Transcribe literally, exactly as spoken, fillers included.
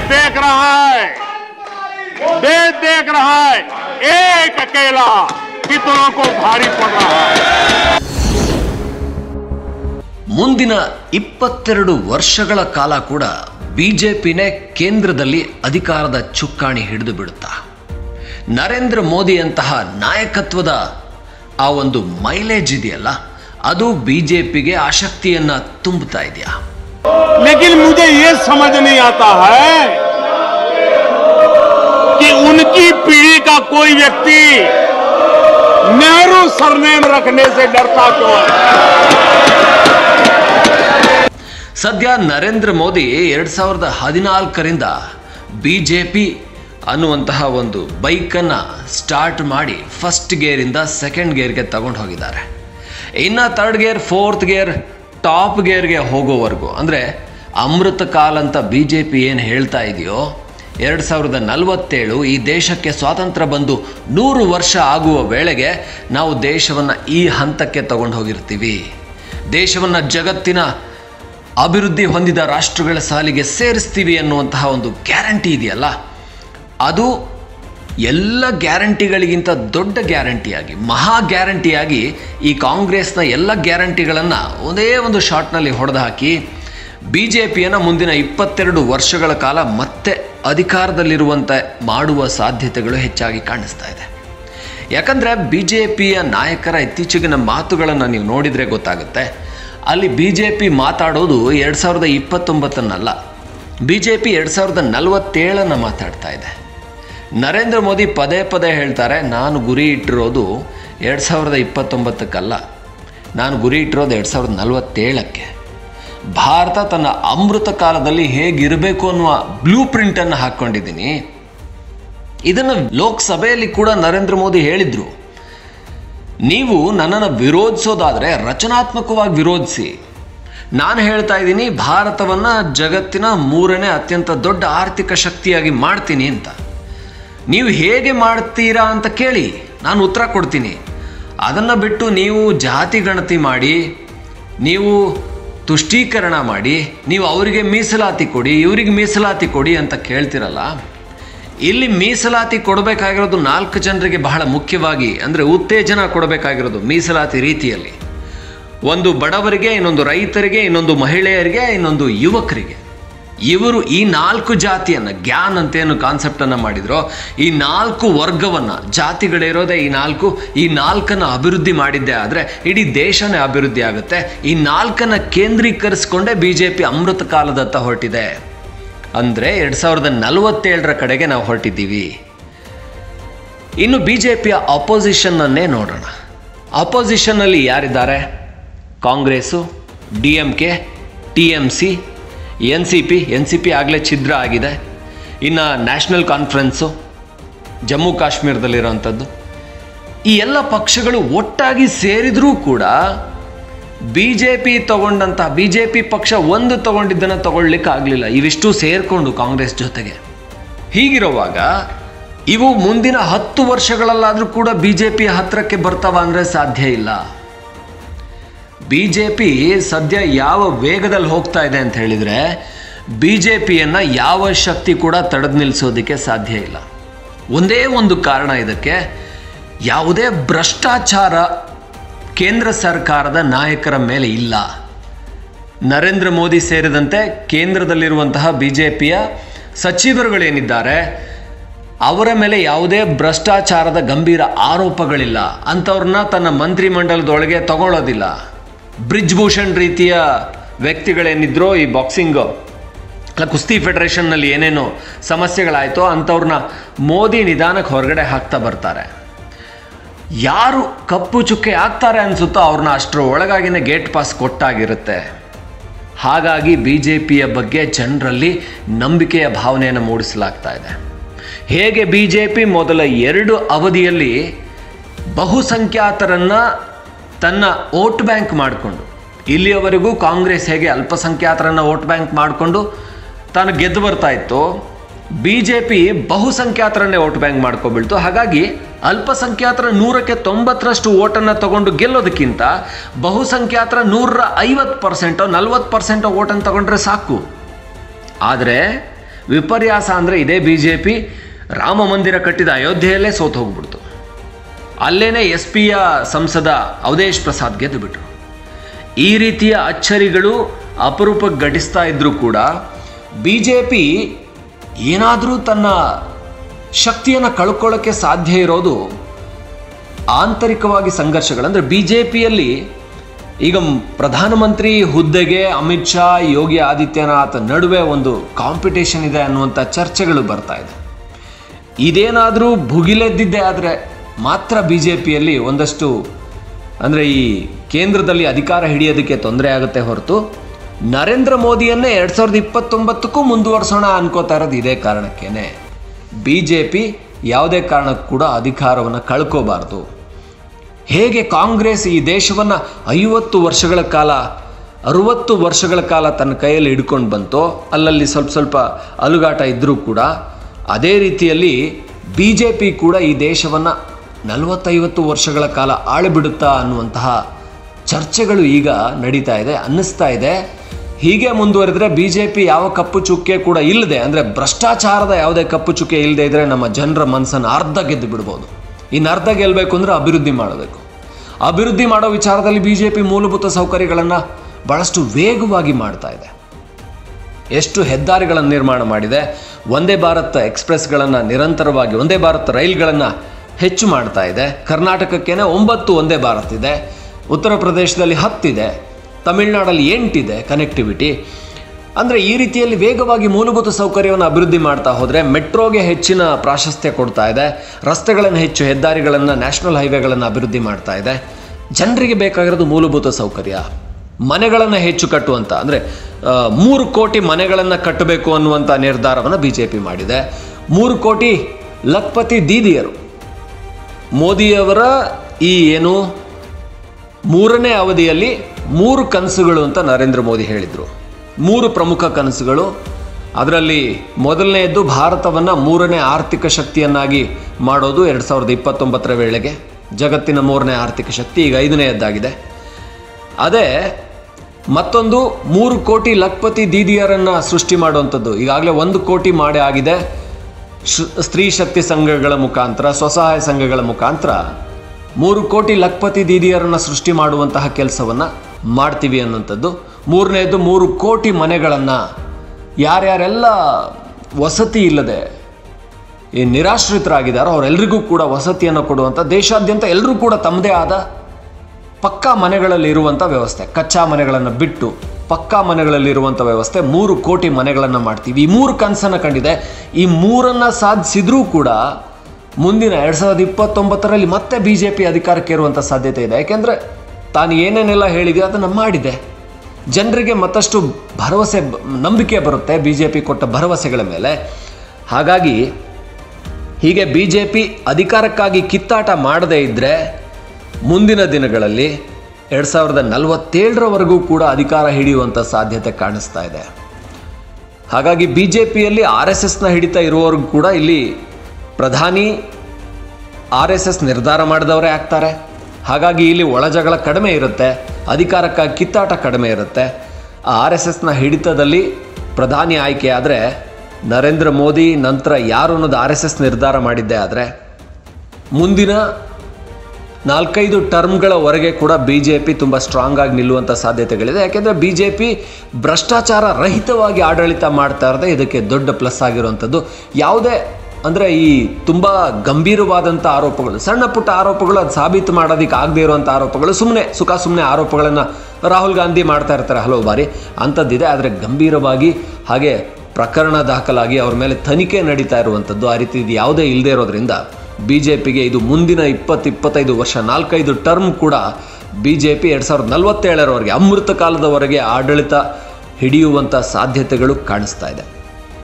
देख रहा है, देश देख रहा है, एक अकेला कितनों को भारी पड़ रहा है। ಮುಂದಿನ ಇಪ್ಪತ್ತೆರಡು ವರ್ಷಗಳ ಕಾಲ ಕೂಡ ಬಿಜೆಪಿನೇ ಕೇಂದ್ರದಲ್ಲಿ ಅಧಿಕಾರದ ಚುಕ್ಕಾಣಿ ಹಿಡಿದು ಬಿಡುತ್ತಾ ನರೇಂದ್ರ ಮೋದಿಯಂತಹ ನಾಯಕತ್ವದ ಆ ಒಂದು ಮೈಲೇಜ್ ಇದೆಯಲ್ಲ ಅದು ಬಿಜೆಪಿಗೆ ಆಸಕ್ತಿಯನ್ನ ತುಂಬುತ್ತಾ ಇದೆಯಾ? लेकिन मुझे ये समझ नहीं आता है कि उनकी पीढ़ी का कोई व्यक्ति नेहरू सरनेम रखने से डरता क्यों है? ಸದ್ಯ ನರೇಂದ್ರ ಮೋದಿ ಎರಡ್ ಸಾವಿರದ ಹದಿನಾಲ್ಕರಿಂದ ಬಿಜೆಪಿ ಅನ್ನುವಂತಹ ಒಂದು ಬೈಕನ್ನು ಸ್ಟಾರ್ಟ್ ಮಾಡಿ ಫಸ್ಟ್ ಗೇರಿಂದ ಸೆಕೆಂಡ್ ಗೇರ್ಗೆ ತಗೊಂಡು ಹೋಗಿದ್ದಾರೆ. ಇನ್ನು third gear fourth gear top ಗೇರ್ಗೆ ಹೋಗೋವರೆಗೂ ಅಂದರೆ ಅಮೃತ ಕಾಲ್ ಅಂತ ಬಿ ಜೆ ಪಿ ಏನು ಹೇಳ್ತಾ ಇದೆಯೋ ಎರಡು ಸಾವಿರದ ನಲವತ್ತೇಳು ಈ ದೇಶಕ್ಕೆ ಸ್ವಾತಂತ್ರ್ಯ ಬಂದು ನೂರು ವರ್ಷ ಆಗುವ ವೇಳೆಗೆ ನಾವು ದೇಶವನ್ನು ಈ ಹಂತಕ್ಕೆ ತಗೊಂಡು ಹೋಗಿರ್ತೀವಿ, ದೇಶವನ್ನು ಜಗತ್ತಿನ ಅಭಿವೃದ್ಧಿ ಹೊಂದಿದ ರಾಷ್ಟ್ರಗಳ ಸಾಲಿಗೆ ಸೇರಿಸ್ತೀವಿ ಅನ್ನುವಂತಹ ಒಂದು ಗ್ಯಾರಂಟಿ ಇದೆಯಲ್ಲ, ಅದು ಎಲ್ಲ ಗ್ಯಾರಂಟಿಗಳಿಗಿಂತ ದೊಡ್ಡ ಗ್ಯಾರಂಟಿಯಾಗಿ ಮಹಾ ಗ್ಯಾರಂಟಿಯಾಗಿ ಈ ಕಾಂಗ್ರೆಸ್ನ ಎಲ್ಲ ಗ್ಯಾರಂಟಿಗಳನ್ನು ಒಂದೇ ಒಂದು ಶಾಟ್ನಲ್ಲಿ ಹೊಡೆದು ಹಾಕಿ ಬಿ ಜೆ ಪಿಯನ್ನು ಮುಂದಿನ ಇಪ್ಪತ್ತೆರಡು ವರ್ಷಗಳ ಕಾಲ ಮತ್ತೆ ಅಧಿಕಾರದಲ್ಲಿರುವಂತೆ ಮಾಡುವ ಸಾಧ್ಯತೆಗಳು ಹೆಚ್ಚಾಗಿ ಕಾಣಿಸ್ತಾ ಇದೆ. ಯಾಕಂದರೆ ಬಿ ಜೆ ಪಿಯ ನಾಯಕರ ಇತ್ತೀಚೆಗಿನ ಮಾತುಗಳನ್ನು ನೀವು ನೋಡಿದರೆ ಗೊತ್ತಾಗುತ್ತೆ. ಅಲ್ಲಿ ಬಿ ಜೆ ಪಿ ಮಾತಾಡೋದು ಎರಡು ಸಾವಿರದ ಇಪ್ಪತ್ತೊಂಬತ್ತನ್ನಲ್ಲ, ಬಿ ಜೆ ಪಿ ಎರಡು ಸಾವಿರದ ನಲವತ್ತೇಳನ್ನು ಮಾತಾಡ್ತಾ ಇದೆ. ನರೇಂದ್ರ ಮೋದಿ ಪದೇ ಪದೇ ಹೇಳ್ತಾರೆ, ನಾನು ಗುರಿ ಇಟ್ಟಿರೋದು ಎರಡು ಸಾವಿರದ ಇಪ್ಪತ್ತೊಂಬತ್ತಕ್ಕಲ್ಲ, ನಾನು ಗುರಿ ಇಟ್ಟಿರೋದು ಎರಡು ಸಾವಿರದ ನಲವತ್ತೇಳಕ್ಕೆ. ಭಾರತ ತನ್ನ ಅಮೃತ ಕಾಲದಲ್ಲಿ ಹೇಗಿರಬೇಕು ಅನ್ನುವ ಬ್ಲೂ ಪ್ರಿಂಟನ್ನು ಹಾಕ್ಕೊಂಡಿದ್ದೀನಿ. ಇದನ್ನು ಲೋಕಸಭೆಯಲ್ಲಿ ಕೂಡ ನರೇಂದ್ರ ಮೋದಿ ಹೇಳಿದರು, ನೀವು ನನ್ನನ್ನು ವಿರೋಧಿಸೋದಾದರೆ ರಚನಾತ್ಮಕವಾಗಿ ವಿರೋಧಿಸಿ. ನಾನು ಹೇಳ್ತಾ ಇದ್ದೀನಿ ಭಾರತವನ್ನು ಜಗತ್ತಿನ ಮೂರನೇ ಅತ್ಯಂತ ದೊಡ್ಡ ಆರ್ಥಿಕ ಶಕ್ತಿಯಾಗಿ ಮಾಡ್ತೀನಿ ಅಂತ. ನೀವು ಹೇಗೆ ಮಾಡ್ತೀರಾ ಅಂತ ಕೇಳಿ, ನಾನು ಉತ್ತರ ಕೊಡ್ತೀನಿ. ಅದನ್ನು ಬಿಟ್ಟು ನೀವು ಜಾತಿ ಗಣತಿ ಮಾಡಿ, ನೀವು ತುಷ್ಟೀಕರಣ ಮಾಡಿ, ನೀವು ಅವರಿಗೆ ಮೀಸಲಾತಿ ಕೊಡಿ, ಇವರಿಗೆ ಮೀಸಲಾತಿ ಕೊಡಿ ಅಂತ ಕೇಳ್ತಿರಲ್ಲ. ಇಲ್ಲಿ ಮೀಸಲಾತಿ ಕೊಡಬೇಕಾಗಿರೋದು ನಾಲ್ಕು ಜನರಿಗೆ ಬಹಳ ಮುಖ್ಯವಾಗಿ, ಅಂದರೆ ಉತ್ತೇಜನ ಕೊಡಬೇಕಾಗಿರೋದು ಮೀಸಲಾತಿ ರೀತಿಯಲ್ಲಿ. ಒಂದು ಬಡವರಿಗೆ, ಇನ್ನೊಂದು ರೈತರಿಗೆ, ಇನ್ನೊಂದು ಮಹಿಳೆಯರಿಗೆ, ಇನ್ನೊಂದು ಯುವಕರಿಗೆ. ಇವರು ಈ ನಾಲ್ಕು ಜಾತಿಯನ್ನು, ಗ್ಯಾನ್ ಅಂತೇನು ಕಾನ್ಸೆಪ್ಟನ್ನು ಮಾಡಿದ್ರೋ, ಈ ನಾಲ್ಕು ವರ್ಗವನ್ನು, ಜಾತಿಗಳಿರೋದೇ ಈ ನಾಲ್ಕು, ಈ ನಾಲ್ಕನ್ನು ಅಭಿವೃದ್ಧಿ ಮಾಡಿದ್ದೇ ಆದರೆ ಇಡೀ ದೇಶನೇ ಅಭಿವೃದ್ಧಿ ಆಗುತ್ತೆ. ಈ ನಾಲ್ಕನ್ನು ಕೇಂದ್ರೀಕರಿಸಿಕೊಂಡೇ ಬಿ ಜೆ ಪಿ ಅಮೃತ ಕಾಲದತ್ತ ಹೊರಟಿದೆ. ಅಂದರೆ ಎರಡು ಸಾವಿರದ ನಲವತ್ತೇಳರ ಕಡೆಗೆ ನಾವು ಹೊರಟಿದ್ದೀವಿ. ಇನ್ನು ಬಿ ಜೆ ಪಿಯ ಅಪೋಸಿಷನ್ನನ್ನೇ ನೋಡೋಣ. ಅಪೋಸಿಷನ್ನಲ್ಲಿ ಯಾರಿದ್ದಾರೆ? Congress, D M K, T M C, N C P. N C P ಆಗಲೇ ಛಿದ್ರ ಆಗಿದೆ. ಇನ್ನು ನ್ಯಾಷನಲ್ ಕಾನ್ಫರೆನ್ಸು, ಜಮ್ಮು ಕಾಶ್ಮೀರದಲ್ಲಿರೋವಂಥದ್ದು. ಈ ಎಲ್ಲ ಪಕ್ಷಗಳು ಒಟ್ಟಾಗಿ ಸೇರಿದರೂ ಕೂಡ ಬಿ ಜೆ ಪಿ ತಗೊಂಡಂಥ ಬಿ ಜೆ ಪಿ ಪಕ್ಷ ಒಂದು ತಗೊಂಡಿದ್ದನ್ನು ತಗೊಳ್ಲಿಕ್ಕೆ ಆಗಲಿಲ್ಲ, ಇವಿಷ್ಟು ಸೇರಿಕೊಂಡು ಕಾಂಗ್ರೆಸ್ ಜೊತೆಗೆ. ಹೀಗಿರುವಾಗ ಇವು ಮುಂದಿನ ಹತ್ತು ವರ್ಷಗಳಲ್ಲಾದರೂ ಕೂಡ ಬಿ ಜೆ ಪಿ ಹತ್ತಿರಕ್ಕೆ ಬರ್ತಾವ ಅಂದರೆ ಸಾಧ್ಯ ಇಲ್ಲ. ಬಿ ಜೆ ಪಿ ಸದ್ಯ ಯಾವ ವೇಗದಲ್ಲಿ ಹೋಗ್ತಾ ಇದೆ ಅಂತ ಹೇಳಿದರೆ ಬಿ ಜೆ ಪಿಯನ್ನು ಯಾವ ಶಕ್ತಿ ಕೂಡ ತಡೆದು ನಿಲ್ಲಿಸೋದಕ್ಕೆ ಸಾಧ್ಯ ಇಲ್ಲ. ಒಂದೇ ಒಂದು ಕಾರಣ ಇದಕ್ಕೆ, ಯಾವುದೇ ಭ್ರಷ್ಟಾಚಾರ ಕೇಂದ್ರ ಸರ್ಕಾರದ ನಾಯಕರ ಮೇಲೆ ಇಲ್ಲ. ನರೇಂದ್ರ ಮೋದಿ ಸೇರಿದಂತೆ ಕೇಂದ್ರದಲ್ಲಿರುವಂತಹ ಬಿ ಜೆ ಪಿಯ ಸಚಿವರುಗಳೇನಿದ್ದಾರೆ ಅವರ ಮೇಲೆ ಯಾವುದೇ ಭ್ರಷ್ಟಾಚಾರದ ಗಂಭೀರ ಆರೋಪಗಳಿಲ್ಲ. ಅಂಥವ್ರನ್ನ ತನ್ನ ಮಂತ್ರಿಮಂಡಲದೊಳಗೆ ತಗೊಳ್ಳೋದಿಲ್ಲ. ಬ್ರಿಜ್ ಭೂಷಣ್ ರೀತಿಯ ವ್ಯಕ್ತಿಗಳೇನಿದ್ರೋ ಈ ಬಾಕ್ಸಿಂಗ್ ಅಲ್ಲ ಕುಸ್ತಿ ಫೆಡರೇಷನ್ನಲ್ಲಿ ಏನೇನೋ ಸಮಸ್ಯೆಗಳಾಯಿತೋ ಅಂಥವ್ರನ್ನ ಮೋದಿ ನಿಧಾನಕ್ಕೆ ಹೊರಗಡೆ ಹಾಕ್ತಾ ಬರ್ತಾರೆ. ಯಾರು ಕಪ್ಪು ಚುಕ್ಕೆ ಆಗ್ತಾರೆ ಅನಿಸುತ್ತೋ ಅವ್ರನ್ನ ಅಷ್ಟರ ಒಳಗಾಗಿನೇ ಗೇಟ್ ಪಾಸ್ ಕೊಟ್ಟಾಗಿರುತ್ತೆ. ಹಾಗಾಗಿ ಬಿ ಜೆ ಪಿಯ ಬಗ್ಗೆ ಜನರಲ್ಲಿ ನಂಬಿಕೆಯ ಭಾವನೆಯನ್ನು ಮೂಡಿಸಲಾಗ್ತಾ ಇದೆ. ಹೇಗೆ ಬಿ ಜೆ ಪಿ ಮೊದಲ ಎರಡು ಅವಧಿಯಲ್ಲಿ ಬಹುಸಂಖ್ಯಾತರನ್ನು ತನ್ನ ವೋಟ್ ಬ್ಯಾಂಕ್ ಮಾಡಿಕೊಂಡು, ಇಲ್ಲಿಯವರೆಗೂ ಕಾಂಗ್ರೆಸ್ ಹೇಗೆ ಅಲ್ಪಸಂಖ್ಯಾತರನ್ನು ವೋಟ್ ಬ್ಯಾಂಕ್ ಮಾಡಿಕೊಂಡು ತಾನು ಗೆದ್ದು ಬರ್ತಾ ಇತ್ತು, ಬಿ ಜೆ ಪಿ ಬಹುಸಂಖ್ಯಾತರನ್ನೇ ವೋಟ್ ಬ್ಯಾಂಕ್ ಮಾಡ್ಕೊಬಿಡ್ತು. ಹಾಗಾಗಿ ಅಲ್ಪಸಂಖ್ಯಾತರ ನೂರಕ್ಕೆ ತೊಂಬತ್ತರಷ್ಟು ಓಟನ್ನು ತಗೊಂಡು ಗೆಲ್ಲೋದಕ್ಕಿಂತ ಬಹುಸಂಖ್ಯಾತರ ನೂರ ಐವತ್ತು ಪರ್ಸೆಂಟೋ ನಲ್ವತ್ತು ಪರ್ಸೆಂಟೋ ಓಟನ್ನು ತಗೊಂಡ್ರೆ ಸಾಕು. ಆದರೆ ವಿಪರ್ಯಾಸ ಅಂದರೆ ಇದೇ ಬಿ ಜೆ ಪಿ ರಾಮ ಮಂದಿರ ಕಟ್ಟಿದ ಅಯೋಧ್ಯೆಯಲ್ಲೇ ಸೋತು ಹೋಗ್ಬಿಡ್ತು. ಅಲ್ಲೇನೆ ಎಸ್ ಪಿಯ ಸಂಸದ ಅವಧೇಶ್ ಪ್ರಸಾದ್ ಗೆದ್ದು ಬಿಟ್ರು. ಈ ರೀತಿಯ ಅಚ್ಚರಿಗಳು ಅಪರೂಪಕ್ಕೆ ಘಟಿಸ್ತಾ ಇದ್ರೂ ಕೂಡ ಬಿ ಜೆ ಪಿ ಏನಾದರೂ ತನ್ನ ಶಕ್ತಿಯನ್ನು ಕಳ್ಕೊಳ್ಳೋಕ್ಕೆ ಸಾಧ್ಯ ಇರೋದು ಆಂತರಿಕವಾಗಿ ಸಂಘರ್ಷಗಳಂದರೆ ಬಿ ಜೆ ಪಿಯಲ್ಲಿ ಈಗ ಪ್ರಧಾನಮಂತ್ರಿ ಹುದ್ದೆಗೆ ಅಮಿತ್ ಶಾ, ಯೋಗಿ ಆದಿತ್ಯನಾಥ್ ನಡುವೆ ಒಂದು ಕಾಂಪಿಟೇಷನ್ ಇದೆ ಅನ್ನುವಂಥ ಚರ್ಚೆಗಳು ಬರ್ತಾ ಇದೆ. ಇದೇನಾದರೂ ಭುಗಿಲೆದ್ದಿದ್ದೆ ಆದರೆ ಮಾತ್ರ ಬಿ ಜೆ ಪಿಯಲ್ಲಿ ಒಂದಷ್ಟು ಅಂದರೆ ಈ ಕೇಂದ್ರದಲ್ಲಿ ಅಧಿಕಾರ ಹಿಡಿಯೋದಕ್ಕೆ ತೊಂದರೆ ಆಗುತ್ತೆ ಹೊರತು ನರೇಂದ್ರ ಮೋದಿಯನ್ನೇ ಎರಡು ಸಾವಿರದ ಇಪ್ಪತ್ತೊಂಬತ್ತಕ್ಕೂ ಮುಂದುವರ್ಸೋಣ ಅನ್ಕೋತಾ ಇರೋದು ಇದೇ ಕಾರಣಕ್ಕೇನೆ. ಬಿ ಜೆ ಪಿ ಯಾವುದೇ ಕಾರಣಕ್ಕೂ ಕೂಡ ಅಧಿಕಾರವನ್ನು ಕಳ್ಕೋಬಾರ್ದು. ಹೇಗೆ ಕಾಂಗ್ರೆಸ್ ಈ ದೇಶವನ್ನು ಐವತ್ತು ವರ್ಷಗಳ ಕಾಲ ಅರುವತ್ತು ವರ್ಷಗಳ ಕಾಲ ತನ್ನ ಕೈಯಲ್ಲಿ ಹಿಡ್ಕೊಂಡು ಬಂತೋ, ಅಲ್ಲಲ್ಲಿ ಸ್ವಲ್ಪ ಸ್ವಲ್ಪ ಅಲುಗಾಟ ಇದ್ದರೂ ಕೂಡ ಅದೇ ರೀತಿಯಲ್ಲಿ ಬಿ ಜೆ ಪಿ ಕೂಡ ಈ ದೇಶವನ್ನು ನಲವತ್ತೈವತ್ತು ವರ್ಷಗಳ ಕಾಲ ಆಳಿಬಿಡುತ್ತಾ ಅನ್ನುವಂತಹ ಚರ್ಚೆಗಳು ಈಗ ನಡೀತಾ ಇದೆ, ಅನ್ನಿಸ್ತಾ ಇದೆ. ಹೀಗೆ ಮುಂದುವರೆದರೆ ಬಿ ಜೆ ಪಿ ಯಾವ ಕಪ್ಪು ಚುಕ್ಕೆ ಕೂಡ ಇಲ್ಲದೆ, ಅಂದರೆ ಭ್ರಷ್ಟಾಚಾರದ ಯಾವುದೇ ಕಪ್ಪು ಚುಕ್ಕೆ ಇಲ್ಲದೆ ಇದ್ದರೆ ನಮ್ಮ ಜನರ ಮನಸ್ಸನ್ನು ಅರ್ಧ ಗೆದ್ದು ಬಿಡ್ಬೋದು. ಇನ್ನು ಅರ್ಧ ಗೆಲ್ಲಬೇಕು ಅಂದರೆ ಅಭಿವೃದ್ಧಿ ಮಾಡಬೇಕು. ಅಭಿವೃದ್ಧಿ ಮಾಡೋ ವಿಚಾರದಲ್ಲಿ ಬಿ ಜೆ ಪಿ ಮೂಲಭೂತ ಸೌಕರ್ಯಗಳನ್ನು ಭಾಳಷ್ಟು ವೇಗವಾಗಿ ಮಾಡ್ತಾ ಇದೆ. ಎಷ್ಟು ಹೆದ್ದಾರಿಗಳನ್ನು ನಿರ್ಮಾಣ ಮಾಡಿದೆ, ವಂದೇ ಭಾರತ್ ಎಕ್ಸ್ಪ್ರೆಸ್ಗಳನ್ನು ನಿರಂತರವಾಗಿ, ವಂದೇ ಭಾರತ್ ರೈಲ್ಗಳನ್ನು ಹೆಚ್ಚು ಮಾಡ್ತಾ ಇದೆ. ಕರ್ನಾಟಕಕ್ಕೇನೆ ಒಂಬತ್ತು ವಂದೇ ಭಾರತ್ ಇದೆ, ಉತ್ತರ ಪ್ರದೇಶದಲ್ಲಿ ಹತ್ತಿದೆ, ತಮಿಳುನಾಡಲ್ಲಿ ಎಂಟಿದೆ ಕನೆಕ್ಟಿವಿಟಿ. ಅಂದರೆ ಈ ರೀತಿಯಲ್ಲಿ ವೇಗವಾಗಿ ಮೂಲಭೂತ ಸೌಕರ್ಯವನ್ನು ಅಭಿವೃದ್ಧಿ ಮಾಡ್ತಾ ಹೋದರೆ ಮೆಟ್ರೋಗೆ ಹೆಚ್ಚಿನ ಪ್ರಾಶಸ್ತ್ಯ ಕೊಡ್ತಾ ಇದೆ, ರಸ್ತೆಗಳನ್ನು ಹೆಚ್ಚು, ಹೆದ್ದಾರಿಗಳನ್ನು, ನ್ಯಾಷನಲ್ ಹೈವೇಗಳನ್ನು ಅಭಿವೃದ್ಧಿ ಮಾಡ್ತಾ ಇದೆ. ಜನರಿಗೆ ಬೇಕಾಗಿರೋದು ಮೂಲಭೂತ ಸೌಕರ್ಯ, ಮನೆಗಳನ್ನು ಹೆಚ್ಚು ಕಟ್ಟುವಂಥ, ಅಂದರೆ ಮೂರು ಕೋಟಿ ಮನೆಗಳನ್ನು ಕಟ್ಟಬೇಕು ಅನ್ನುವಂಥ ನಿರ್ಧಾರವನ್ನು ಬಿ ಜೆ ಪಿ ಮಾಡಿದೆ. ಮೂರು ಕೋಟಿ ಲಖ್ಪತಿ ದೀದಿಯರು, ಮೋದಿಯವರ ಈ ಏನು ಮೂರನೇ ಅವಧಿಯಲ್ಲಿ ಮೂರು ಕನಸುಗಳು ಅಂತ ನರೇಂದ್ರ ಮೋದಿ ಹೇಳಿದರು. ಮೂರು ಪ್ರಮುಖ ಕನಸುಗಳು. ಅದರಲ್ಲಿ ಮೊದಲನೆಯದ್ದು ಭಾರತವನ್ನು ಮೂರನೇ ಆರ್ಥಿಕ ಶಕ್ತಿಯನ್ನಾಗಿ ಮಾಡೋದು ಎರಡು ಸಾವಿರದ ಇಪ್ಪತ್ತೊಂಬತ್ತರ ವೇಳೆಗೆ. ಜಗತ್ತಿನ ಮೂರನೇ ಆರ್ಥಿಕ ಶಕ್ತಿ ಈಗ ಐದನೆಯದ್ದಾಗಿದೆ. ಅದೇ ಮತ್ತೊಂದು ಮೂರು ಕೋಟಿ ಲಖ್ಪತಿ ದೀದಿಯರನ್ನು ಸೃಷ್ಟಿ ಮಾಡುವಂಥದ್ದು. ಈಗಾಗಲೇ ಒಂದು ಕೋಟಿ ಮಾಡೇ ಆಗಿದೆ. ಸ್ತ್ರೀ ಶಕ್ತಿ ಸಂಘಗಳ ಮುಖಾಂತರ, ಸ್ವಸಹಾಯ ಸಂಘಗಳ ಮುಖಾಂತರ ಮೂರು ಕೋಟಿ ಲಖ್ಪತಿ ದೀದಿಯರನ್ನು ಸೃಷ್ಟಿ ಮಾಡುವಂತಹ ಕೆಲಸವನ್ನು ಮಾಡ್ತೀವಿ ಅನ್ನೋಂಥದ್ದು. ಮೂರನೇದು ಮೂರು ಕೋಟಿ ಮನೆಗಳನ್ನು, ಯಾರ್ಯಾರೆಲ್ಲ ವಸತಿ ಇಲ್ಲದೆ ಈ ನಿರಾಶ್ರಿತರಾಗಿದ್ದಾರೋ ಅವರೆಲ್ಲರಿಗೂ ಕೂಡ ವಸತಿಯನ್ನು ಕೊಡುವಂಥ, ದೇಶಾದ್ಯಂತ ಎಲ್ಲರೂ ಕೂಡ ತಮ್ಮದೇ ಆದ ಪಕ್ಕಾ ಮನೆಗಳಲ್ಲಿ ಇರುವಂಥ ವ್ಯವಸ್ಥೆ, ಕಚ್ಚಾ ಮನೆಗಳನ್ನು ಬಿಟ್ಟು ಪಕ್ಕಾ ಮನೆಗಳಲ್ಲಿರುವಂಥ ವ್ಯವಸ್ಥೆ, ಮೂರು ಕೋಟಿ ಮನೆಗಳನ್ನು ಮಾಡ್ತೀವಿ. ಈ ಮೂರು ಕನಸನ್ನು ಕಂಡಿದೆ. ಈ ಮೂರನ್ನು ಸಾಧಿಸಿದ್ರೂ ಕೂಡ ಮುಂದಿನ ಎರಡು ಸಾವಿರದ ಇಪ್ಪತ್ತೊಂಬತ್ತರಲ್ಲಿ ಮತ್ತೆ ಬಿ ಜೆ ಪಿ ಅಧಿಕಾರಕ್ಕೆ ಇರುವಂಥ ಸಾಧ್ಯತೆ ಇದೆ. ಯಾಕೆಂದರೆ ತಾನು ಏನೇನೆಲ್ಲ ಹೇಳಿದೆಯೋ ಅದನ್ನು ಮಾಡಿದೆ. ಜನರಿಗೆ ಮತ್ತಷ್ಟು ಭರವಸೆ, ನಂಬಿಕೆ ಬರುತ್ತೆ ಬಿ ಜೆ ಪಿ ಕೊಟ್ಟ ಭರವಸೆಗಳ ಮೇಲೆ. ಹಾಗಾಗಿ ಹೀಗೆ ಬಿ ಜೆ ಪಿ ಅಧಿಕಾರಕ್ಕಾಗಿ ಕಿತ್ತಾಟ ಮಾಡದೇ ಇದ್ದರೆ ಮುಂದಿನ ದಿನಗಳಲ್ಲಿ ಎರಡು ಸಾವಿರದ ನಲವತ್ತೇಳರವರೆಗೂ ಕೂಡ ಅಧಿಕಾರ ಹಿಡಿಯುವಂಥ ಸಾಧ್ಯತೆ ಕಾಣಿಸ್ತಾ ಇದೆ. ಹಾಗಾಗಿ ಬಿ ಜೆ ಪಿಯಲ್ಲಿ ಆರ್ ಎಸ್ ಎಸ್ನ ಹಿಡಿತ ಇರುವವರೆಗೂ ಕೂಡ ಇಲ್ಲಿ ಪ್ರಧಾನಿ ಆರ್ ಎಸ್ ಎಸ್ ನಿರ್ಧಾರ ಮಾಡಿದವರೇ ಆಗ್ತಾರೆ. ಹಾಗಾಗಿ ಇಲ್ಲಿ ಒಳಜಗಳ ಕಡಿಮೆ ಇರುತ್ತೆ, ಅಧಿಕಾರಕ್ಕಾಗಿ ಕಿತ್ತಾಟ ಕಡಿಮೆ ಇರುತ್ತೆ. ಆ ಆರ್ ಎಸ್ ಎಸ್ನ ಹಿಡಿತದಲ್ಲಿ ಪ್ರಧಾನಿ ಆಯ್ಕೆ ಆದರೆ ನರೇಂದ್ರ ಮೋದಿ ನಂತರ ಯಾರು ಅನ್ನೋದು ಆರ್ ಎಸ್ ಎಸ್ ನಿರ್ಧಾರ ಮಾಡಿದ್ದೇ ಆದರೆ ಮುಂದಿನ ನಾಲ್ಕೈದು ಟರ್ಮ್ಗಳವರೆಗೆ ಕೂಡ ಬಿ ಜೆ ಪಿ ತುಂಬ ಸ್ಟ್ರಾಂಗ್ ಆಗಿ ನಿಲ್ಲುವಂಥ ಸಾಧ್ಯತೆಗಳಿದೆ. ಯಾಕೆಂದರೆ ಬಿ ಜೆ ಪಿ ಭ್ರಷ್ಟಾಚಾರ ರಹಿತವಾಗಿ ಆಡಳಿತ ಮಾಡ್ತಾ ಇರೋದೇ ಇದಕ್ಕೆ ದೊಡ್ಡ ಪ್ಲಸ್ ಆಗಿರುವಂಥದ್ದು. ಯಾವುದೇ ಅಂದರೆ ಈ ತುಂಬ ಗಂಭೀರವಾದಂಥ ಆರೋಪಗಳು, ಸಣ್ಣ ಪುಟ್ಟ ಆರೋಪಗಳು, ಅದು ಸಾಬೀತು ಮಾಡೋದಕ್ಕೆ ಆಗದೇ ಇರುವಂಥ ಆರೋಪಗಳು, ಸುಮ್ಮನೆ ಸುಖ ಸುಮ್ಮನೆ ಆರೋಪಗಳನ್ನು ರಾಹುಲ್ ಗಾಂಧಿ ಮಾಡ್ತಾ ಇರ್ತಾರೆ ಹಲವು ಬಾರಿ, ಅಂಥದ್ದಿದೆ. ಆದರೆ ಗಂಭೀರವಾಗಿ ಹಾಗೆ ಪ್ರಕರಣ ದಾಖಲಾಗಿ ಅವ್ರ ಮೇಲೆ ತನಿಖೆ ನಡೀತಾ ಇರುವಂಥದ್ದು, ಆ ರೀತಿ ಇದು ಯಾವುದೇ ಇಲ್ಲದೆ ಇರೋದ್ರಿಂದ ಬಿ ಜೆ ಪಿಗೆ ಇದು ಮುಂದಿನ ಇಪ್ಪತ್ತು ಇಪ್ಪತ್ತೈದು ವರ್ಷ, ನಾಲ್ಕೈದು ಟರ್ಮ್ ಕೂಡ ಬಿ ಜೆ ಪಿ ಎರಡು ಸಾವಿರದ ನಲವತ್ತೇಳರವರೆಗೆ, ಅಮೃತ ಕಾಲದವರೆಗೆ ಆಡಳಿತ ಹಿಡಿಯುವಂಥ ಸಾಧ್ಯತೆಗಳು ಕಾಣಿಸ್ತಾ ಇದೆ.